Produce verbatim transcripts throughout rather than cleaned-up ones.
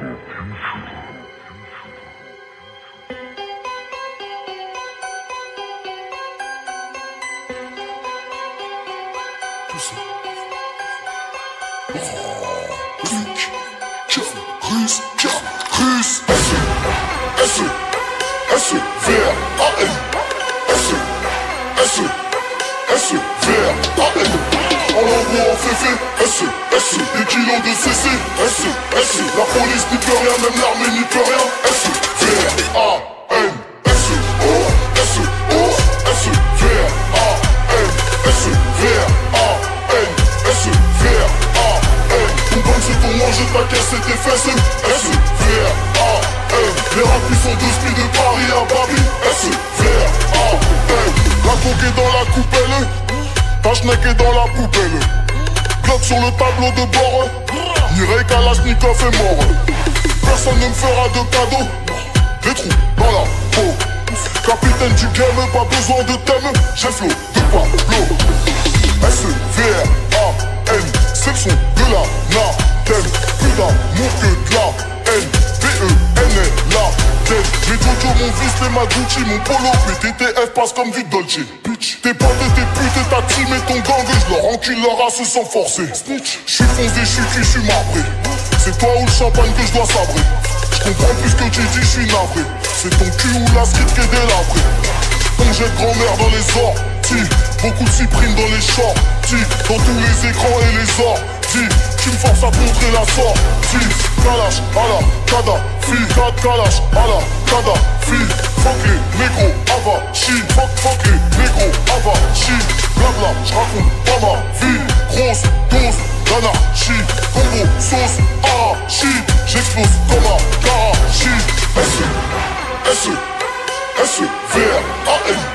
Russe, russe, S E, S E, S E, V R A N, S E, S E, S E, V R A N. En l'envoie en féfé, S E, S E, des kilos de C C, S E, S E, la police n'y peut rien, même l'armée n'y peut rien, S E, V R A N, S E, O, S E, O, S E, V R A N, S E, V R A N, S E, V R A N. Ton gang c'est ton moi, je t'accaisse et tes fesses, S E, V R A N. Les rapis sont de speed de Paris à Babi, S E, V R A N. La coque est dans la coupelle, ta schneck est dans la poubelle. Glock sur le tableau de bord, Nirei Kalachnikov est mort. Personne ne me fera de cadeau, des trous dans la peau. Capitaine du game, pas besoin de thème, j'ai flow de Pablo. S E, V R A N, c'est le son de la Nathème. Plus d'amour que de la haine, B E N L A tête. Les Jojo, mon vice, les Magucci, mon polo, P T T F passe comme du Dolce. Bitch, tes potes et tes putes et ta team et ton gang, je leur encule leur race sans forcer. Snitch, j'suis foncé, j'suis cuit, j'suis marbré. C'est toi ou le champagne que je dois sabrer. J'comprends plus ce que tu dis, j'suis navré. C'est ton cul ou la street qui est délabré. On jette grand-mère dans les orties, beaucoup de cyprines dans les shorties, dans tous les écrans et les orties. Tu me forces à te montrer la sortie. Kalash à la Kadhafi, Kad Kalash à la Kadhafi. Fuck les négros, avachi. Fuck, fuck les négros, avachi. Blabla, j'raconte pas ma vie. Grosse dose d'anarchie. Combo, sauce, arachide. J'explose comme un karachi. S E, S E, S E, V R A N,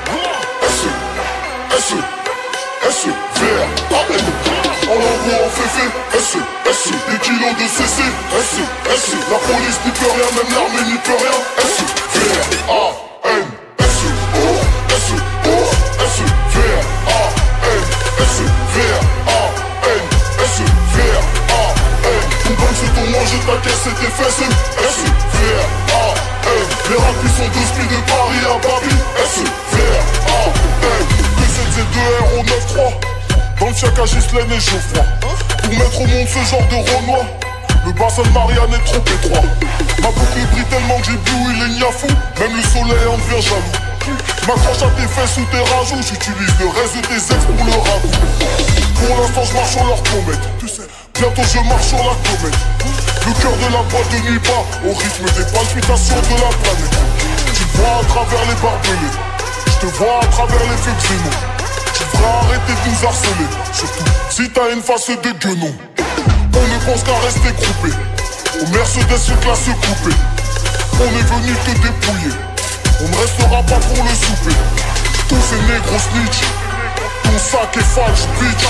S E, S E, S E, V R A N. En l'envoie en féfé, S E, S E, des kilos de C C, S E, S E, la police n'y peut rien, même l'armée n'y peut rien, S E, V R A N, S E, O, S E, O, S E, V R A N, S E, V R A N, S E, V R A N. Ton gang c'est ton moi, je t'accaisse et tes fesses, S E, V R A N. Les rapis sont de speed de Paris à Babi, S E, V R A N. deux sept Z deux R O neuf trois, dans le fiac à Ghislaine et Geoffroy. Pour mettre au monde ce genre de Renoir, le bassin de Marianne est trop étroit. Ma boucle brille tellement que j'ai bu il est niafou, même le soleil en devient jaloux. M'accroche à tes fesses ou tes rajouts, j'utilise le reste de tes ex pour le ragoût. Pour l'instant je marche sur leur comète, tu sais, bientôt je marche sur la comète. Le cœur de la boîte de nuit bat au rythme des palpitations de la planète. Tu me vois à travers les barbelés, je te vois à travers les feux xénos. Tu devrais arrêter de nous harceler, surtout si t'as une face de guenon. On ne pense qu'à rester groupé, au Mercedes se classe coupé. On est venu te dépouiller, on ne restera pas pour le souper. Tous ces négros snitch, ton sac est falche bitch.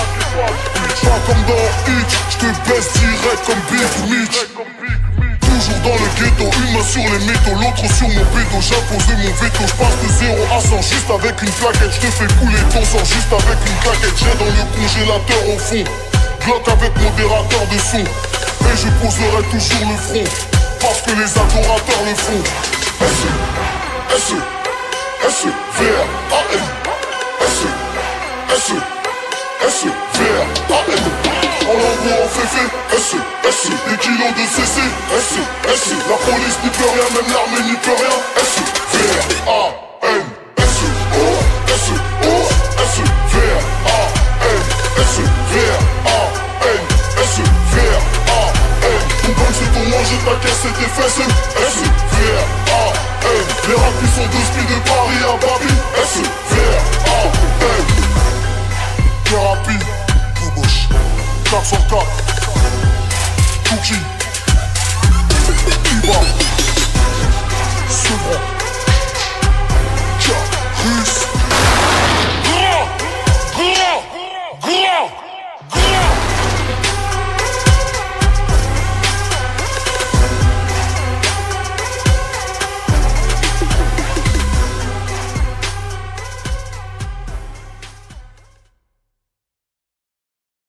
Pas comme dans Hitch, j'te baisse direct comme Big Mitch. Toujours dans le ghetto, une main sur les métaux, l'autre sur mon bédo. J'impose mon veto, j'passe de zéro à cent juste avec une plaquette. J'te fais couler ton sang juste avec une plaquette. J'ai dans le congélateur au fond, Glock avec modérateur de son. Et je poserai toujours le front, parce que les adorateurs le font. S E, S E, S E, V R A N, S E, S E, S E, V R A N. En l'envoie en féfé, S E, S E, des kilos de C C, S E, S E, la police n'y peut rien, même l'armée n'y peut rien, S E, V R A N, S E, O, S E, O, S E, V R A N, S E, V R A N, S E, V R A N. Ton gang c'est ton moi, je t'accaisse et tes fesses, S E, V R A N. Les rapis sont de speed de Paris à Babi, S E, V R A N. Thérapie, Boboche, quatre sur quatre, Cookie, Iba, Sevran, Tcha, Russe. Gras, gras, gras.